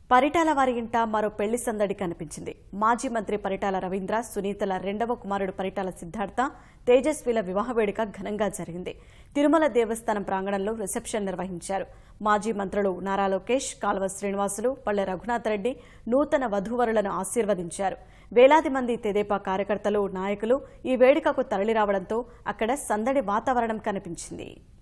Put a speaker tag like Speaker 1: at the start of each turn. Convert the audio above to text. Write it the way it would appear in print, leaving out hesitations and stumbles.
Speaker 1: పరిటాల వారి ఇంట మరో పెళ్లి సందడి కనిపించింది. మాజీ మంత్రి పరిటాల రవీంద్ర, సునీతల రెండవ కుమారుడు పరిటాల సిద్ధార్థ, తేజస్విల వివాహ వేడుక ఘనంగా జరిగింది. తిరుమల దేవస్థానం ప్రాంగణంలో రిసెప్షన్ నిర్వహించారు. మాజీ మంత్రులు నారా లోకేష్, కాల్వ శ్రీనివాసులు, పల్లె రఘునాథ్ రెడ్డి నూతన వధూవరులను ఆశీర్వదించారు. వేలాది మంది తెదేపా కార్యకర్తలు, నాయకులు ఈ వేడుకకు తరలిరావడంతో అక్కడ సందడి వాతావరణం కనిపించింది.